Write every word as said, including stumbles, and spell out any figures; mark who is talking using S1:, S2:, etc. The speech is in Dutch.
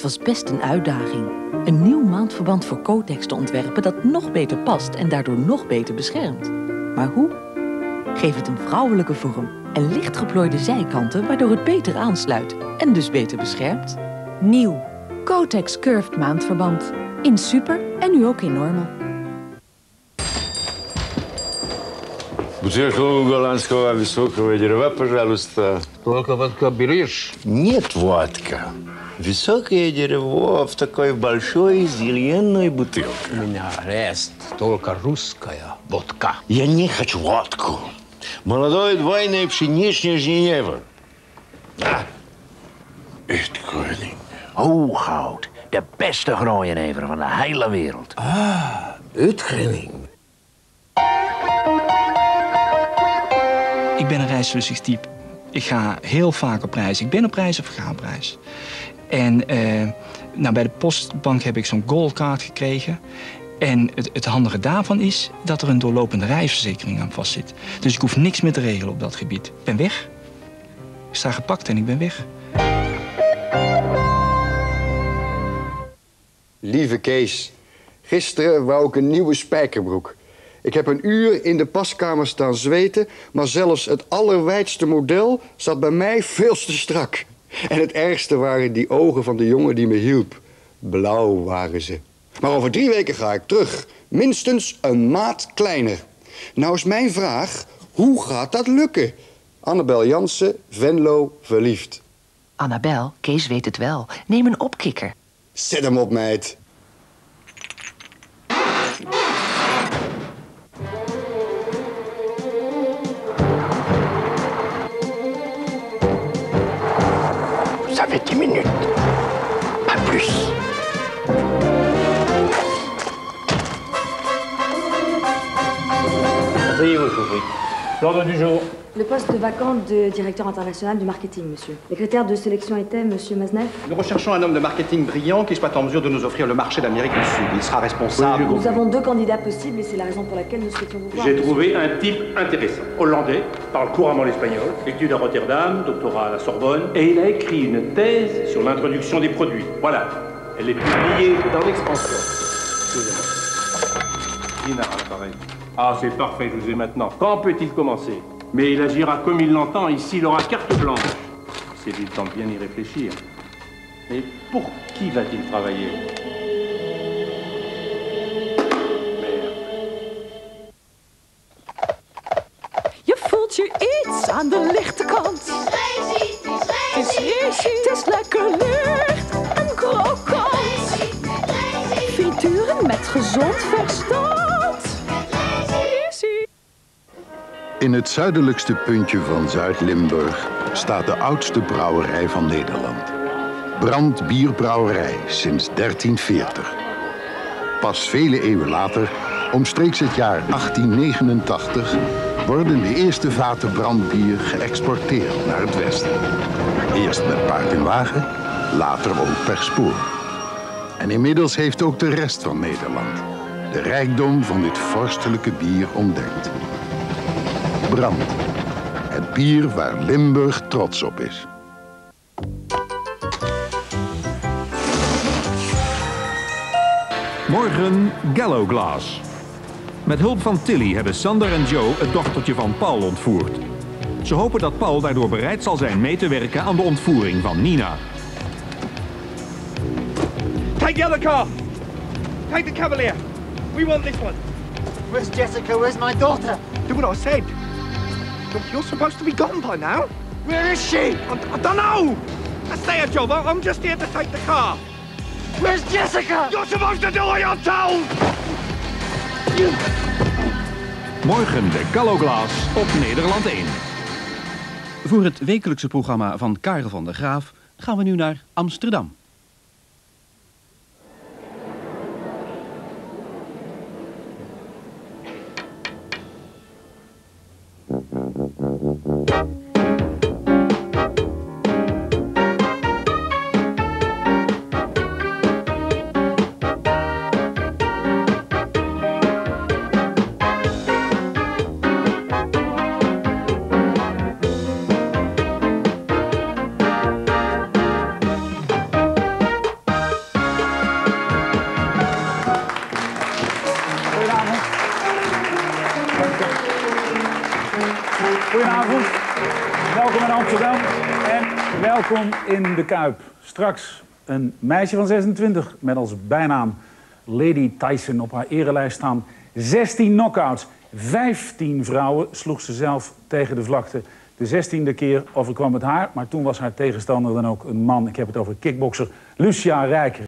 S1: was best een uitdaging. Een nieuw maandverband voor Kotex te ontwerpen dat nog beter past en daardoor nog beter beschermt. Maar hoe? Geef het een vrouwelijke vorm en licht geplooide zijkanten waardoor het beter aansluit en dus beter beschermt.
S2: Nieuw. Kotex Curved maandverband. In super en nu ook in normal.
S3: Бутылку голландского высокого дерева, пожалуйста.
S4: Только водка берешь?
S3: Нет, водка. Высокое дерево в такой большой зеленой бутылке.
S4: У меня есть только русская водка.
S3: Я не хочу водку. Молодой двойной пшеничный Женевер. Ah. Uitkoning.
S5: Hooghout. De beste grooienever van de hele wereld.
S4: Ah, uitkoning.
S6: Ik ben een reislustig type. Ik ga heel vaak op reis. Ik ben op reis of ga op reis. En eh, nou, bij de postbank heb ik zo'n goldcard gekregen. En het, het handige daarvan is dat er een doorlopende reisverzekering aan vastzit. Dus ik hoef niks meer te regelen op dat gebied. Ik ben weg. Ik sta gepakt en ik ben weg.
S7: Lieve Kees, gisteren wou ik een nieuwe spijkerbroek. Ik heb een uur in de paskamer staan zweten, maar zelfs het allerwijdste model zat bij mij veel te strak. En het ergste waren die ogen van de jongen die me hielp. Blauw waren ze. Maar over drie weken ga ik terug. Minstens een maat kleiner. Nou is mijn vraag, hoe gaat dat lukken? Annabel Jansen, Venlo, verliefd.
S8: Annabel, Kees weet het wel. Neem een opkikker.
S7: Zet hem op, meid.
S5: Ça fait dix minutes. Pas plus.
S9: Asseyez-vous, Chauffry. L'ordre du jour.
S10: Le poste vacant de directeur international du marketing, monsieur. Les critères de sélection étaient, monsieur Maznev.
S11: Nous recherchons un homme de marketing brillant qui soit en mesure de nous offrir le marché d'Amérique du Sud. Il sera responsable...
S10: Nous avons deux candidats possibles et c'est la raison pour laquelle nous souhaitions vous voir.
S9: J'ai trouvé un type intéressant. Hollandais, parle couramment l'espagnol, études à Rotterdam, doctorat à la Sorbonne, et il a écrit une thèse sur l'introduction des produits. Voilà. Elle est publiée dans l'Expansion. Excusez-moi. Dinard, pareil. Ah, c'est parfait, je vous ai maintenant. Quand peut-il commencer? Mais il agira comme il l'entend, ici il aura carte blanche. C'est du temps de bien y réfléchir. Mais pour qui va-t-il travailler? Merde.
S2: Je voelt je iets aan de lichte kant. Het is racy, het is lekker licht en krokant. Frituren met gezond verstand.
S12: In het zuidelijkste puntje van Zuid-Limburg staat de oudste brouwerij van Nederland. Brandt Bierbrouwerij sinds dertien veertig. Pas vele eeuwen later, omstreeks het jaar achttien negenentachtig, worden de eerste vaten brandbier geëxporteerd naar het westen. Eerst met paard en wagen, later ook per spoor. En inmiddels heeft ook de rest van Nederland de rijkdom van dit vorstelijke bier ontdekt. Brandt, het bier waar Limburg trots op is.
S13: Morgen Gallowglass. Met hulp van Tilly hebben Sander en Joe het dochtertje van Paul ontvoerd. Ze hopen dat Paul daardoor bereid zal zijn mee te werken aan de ontvoering van Nina.
S14: Take the other car! Take the Cavalier! We want this one!
S15: Where's Jessica? Where's my daughter?
S14: Do what I said! Look, you're supposed to be gone by now!
S15: Where is she?
S14: I, I don't know! That's their job. I, I'm just here to take the car.
S15: Where's Jessica?
S14: You're supposed to do what you're told!
S13: Morgen de Gallowglass op Nederland één.
S16: Voor het wekelijkse programma van Karel van der Graaf gaan we nu naar Amsterdam.
S17: Goedenavond. Welkom in Amsterdam en welkom in de Kuip. Straks een meisje van zesentwintig met als bijnaam Lady Tyson op haar erelijst staan. zestien knockouts, vijftien vrouwen sloeg ze zelf tegen de vlakte. De zestiende keer overkwam het haar, maar toen was haar tegenstander dan ook een man. Ik heb het over kickbokser Lucia Rijker.